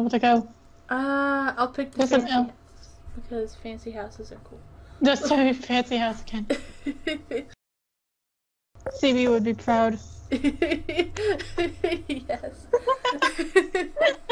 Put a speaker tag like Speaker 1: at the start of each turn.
Speaker 1: able to go.
Speaker 2: I'll pick the
Speaker 1: There's an
Speaker 2: fancy
Speaker 1: L.
Speaker 2: house because fancy houses are cool.
Speaker 1: Just a fancy house again. CB would be proud.
Speaker 2: Yes.